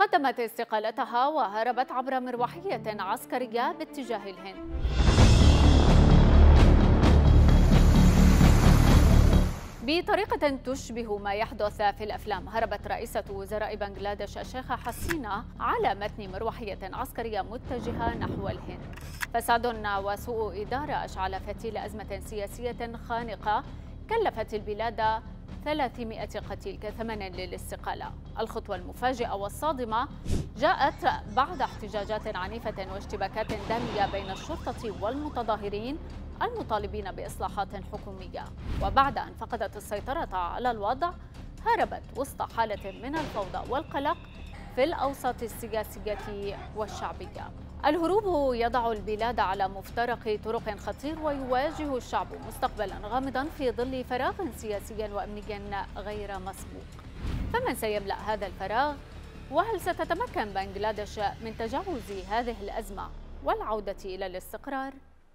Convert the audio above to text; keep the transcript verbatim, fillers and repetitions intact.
قدمت استقالتها وهربت عبر مروحية عسكرية باتجاه الهند. بطريقة تشبه ما يحدث في الأفلام، هربت رئيسة وزراء بنغلاديش الشيخة حسينة على متن مروحية عسكرية متجهة نحو الهند. فساد وسوء إدارة أشعل فتيل أزمة سياسية خانقة كلفت البلاد ثلاثمائة قتيل كثمن للاستقالة. الخطوة المفاجئة والصادمة جاءت بعد احتجاجات عنيفة واشتباكات دامية بين الشرطة والمتظاهرين المطالبين بإصلاحات حكومية، وبعد أن فقدت السيطرة على الوضع هربت وسط حالة من الفوضى والقلق في الأوساط السياسية والشعبية. الهروب يضع البلاد على مفترق طرق خطير ويواجه الشعب مستقبلا غامضا في ظل فراغ سياسي وأمني غير مسبوق. فمن سيملأ هذا الفراغ؟ وهل ستتمكن بنغلاديش من تجاوز هذه الأزمة والعودة إلى الاستقرار؟